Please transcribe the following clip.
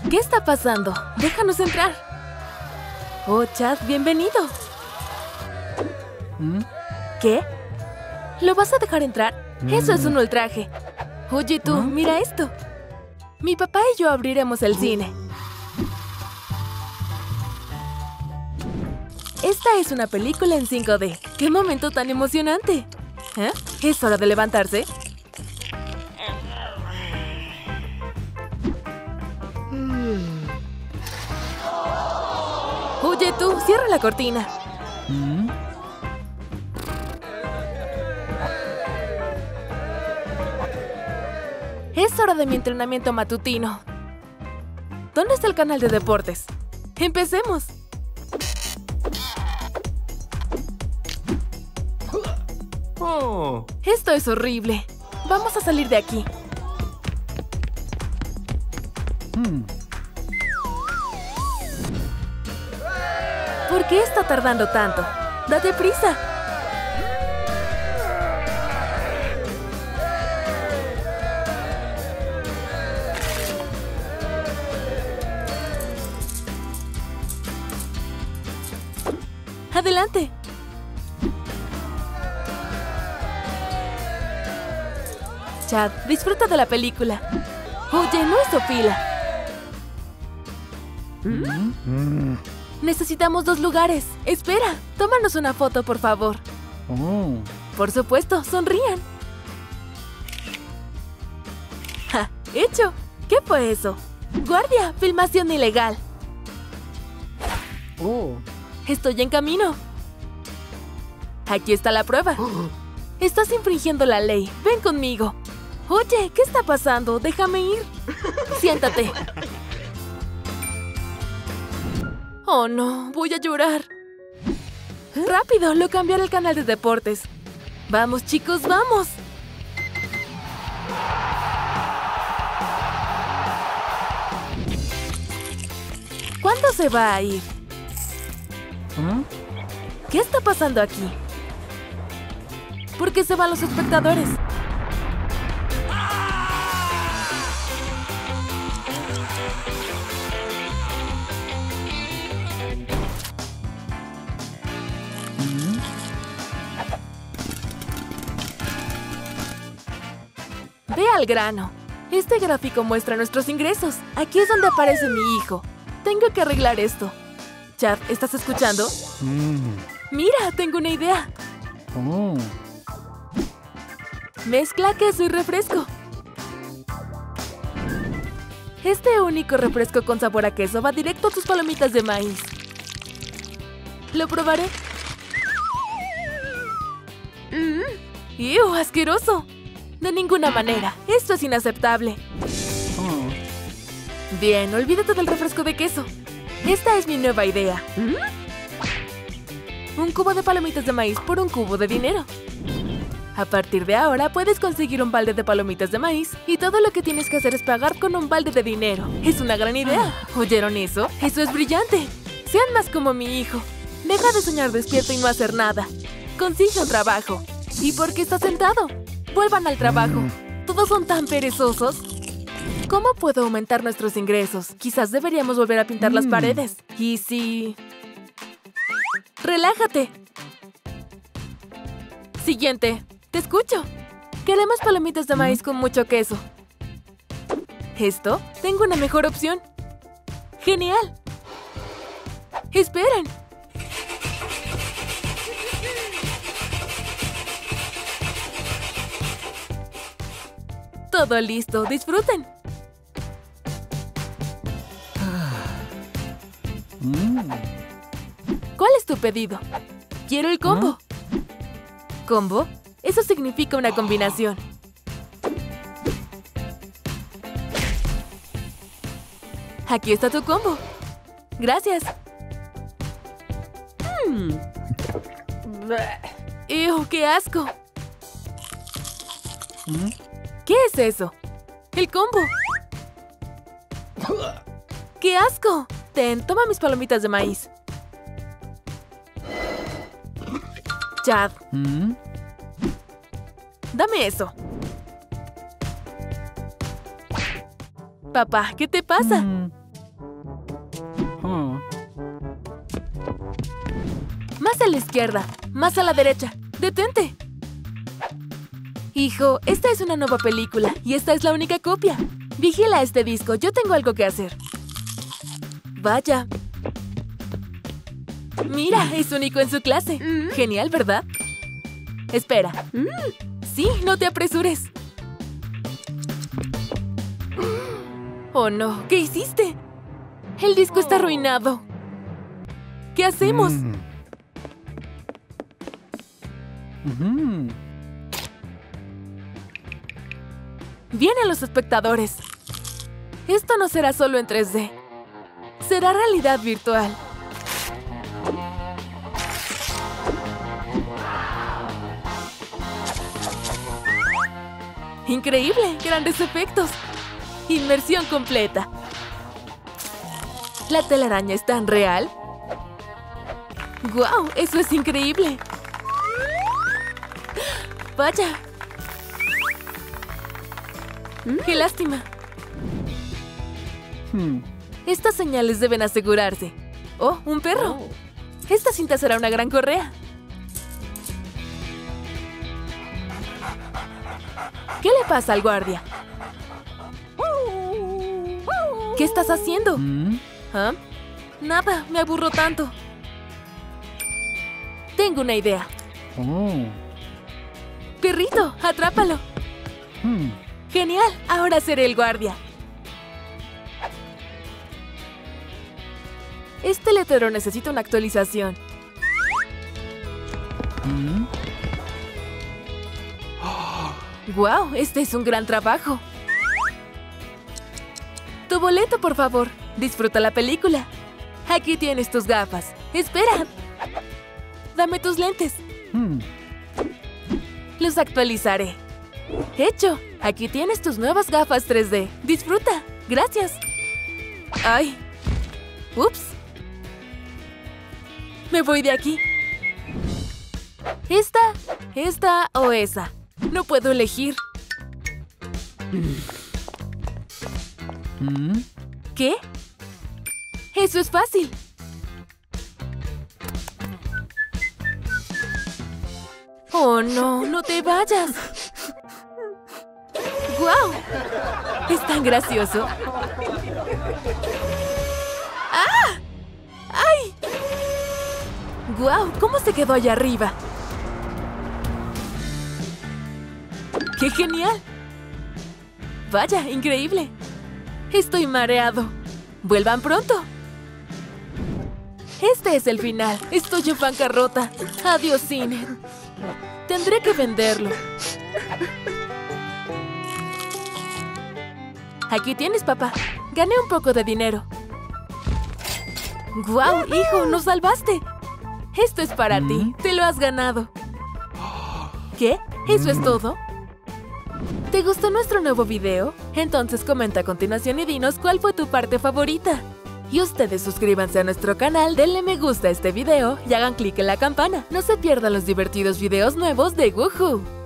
¿Qué está pasando? Déjanos entrar. Oh, Chad, bienvenido. ¿Qué? ¿Lo vas a dejar entrar? Eso es un ultraje. Oye tú, mira esto. Mi papá y yo abriremos el cine. Esta es una película en 5D. ¡Qué momento tan emocionante! ¿Eh? ¿Es hora de levantarse? Oye tú, cierra la cortina. Es hora de mi entrenamiento matutino. ¿Dónde está el canal de deportes? ¡Empecemos! Oh. Esto es horrible. Vamos a salir de aquí. ¿Por qué está tardando tanto? ¡Date prisa! ¡Adelante! Chad, disfruta de la película. Oye, no hizo fila. Necesitamos 2 lugares. Espera, tómanos una foto, por favor. Por supuesto, sonrían. ¡Ja! ¡Hecho! ¿Qué fue eso? ¡Guardia! ¡Filmación ilegal! Estoy en camino. Aquí está la prueba. Estás infringiendo la ley. Ven conmigo. Oye, ¿qué está pasando? Déjame ir. Siéntate. Oh, no. Voy a llorar. Rápido, lo cambiaré al canal de deportes. Vamos, chicos, vamos. ¿Cuándo se va a ir? ¿Qué está pasando aquí? ¿Por qué se van los espectadores? Ve al grano. Este gráfico muestra nuestros ingresos. Aquí es donde aparece mi hijo. Tengo que arreglar esto. Chad, ¿estás escuchando? Mira, tengo una idea. Mezcla queso y refresco. Este único refresco con sabor a queso va directo a tus palomitas de maíz. Lo probaré. ¡Ew, asqueroso! De ninguna manera. Esto es inaceptable. Bien, olvídate del refresco de queso. Esta es mi nueva idea. Un cubo de palomitas de maíz por un cubo de dinero. A partir de ahora puedes conseguir un balde de palomitas de maíz y todo lo que tienes que hacer es pagar con un balde de dinero. Es una gran idea. ¿Oyeron eso? ¡Eso es brillante! Sean más como mi hijo. Deja de soñar despierto y no hacer nada. Consigue un trabajo. ¿Y por qué estás sentado? Vuelvan al trabajo. Todos son tan perezosos. ¿Cómo puedo aumentar nuestros ingresos? Quizás deberíamos volver a pintar las paredes. ¿Y si...? ¡Relájate! Siguiente. Te escucho. Queremos palomitas de maíz con mucho queso. ¿Esto? Tengo una mejor opción. ¡Genial! ¡Esperen! Todo listo. Disfruten. ¿Cuál es tu pedido? Quiero el combo. ¿Combo? Eso significa una combinación. Aquí está tu combo. Gracias. ¡Ew, qué asco! ¿Qué es eso? ¡El combo! ¡Qué asco! Ten, toma mis palomitas de maíz. Chad. Dame eso. Papá, ¿qué te pasa? Más a la izquierda. Más a la derecha. ¡Detente! Hijo, esta es una nueva película y esta es la única copia. Vigila este disco, yo tengo algo que hacer. Vaya. Mira, es único en su clase. Genial, ¿verdad? Espera. Sí, no te apresures. Oh, no. ¿Qué hiciste? El disco está arruinado. ¿Qué hacemos? Vienen los espectadores. Esto no será solo en 3D. Será realidad virtual. ¡Increíble! ¡Grandes efectos! Inmersión completa. ¿La telaraña es tan real? ¡Guau! ¡Eso es increíble! ¡Vaya! ¡Qué lástima! Estas señales deben asegurarse. ¡Oh, un perro! Esta cinta será una gran correa. ¿Qué le pasa al guardia? ¿Qué estás haciendo? ¿Ah? Nada, me aburro tanto. Tengo una idea. Perrito, atrápalo. Genial, ahora seré el guardia. Este letrero necesita una actualización. ¡Guau! Este es un gran trabajo. Tu boleto, por favor. Disfruta la película. Aquí tienes tus gafas. ¡Espera! Dame tus lentes. Los actualizaré. ¡Hecho! Aquí tienes tus nuevas gafas 3D. ¡Disfruta! ¡Gracias! ¡Ay! ¡Ups! Me voy de aquí. ¿Esta o esa? No puedo elegir. ¿Qué? Eso es fácil. Oh, no, no te vayas. ¡Guau! Es tan gracioso. ¡Ah! ¡Ay! ¡Guau! ¿Cómo se quedó allá arriba? ¡Qué genial! ¡Vaya, increíble! Estoy mareado. ¡Vuelvan pronto! Este es el final. Estoy en bancarrota. Adiós, cine. Tendré que venderlo. Aquí tienes, papá. Gané un poco de dinero. ¡Guau, hijo! ¡Nos salvaste! Esto es para ti. Te lo has ganado. ¿Qué? ¿Eso es todo? ¿Te gustó nuestro nuevo video? Entonces comenta a continuación y dinos cuál fue tu parte favorita. Y ustedes suscríbanse a nuestro canal, denle me gusta a este video y hagan clic en la campana. No se pierdan los divertidos videos nuevos de Woohoo.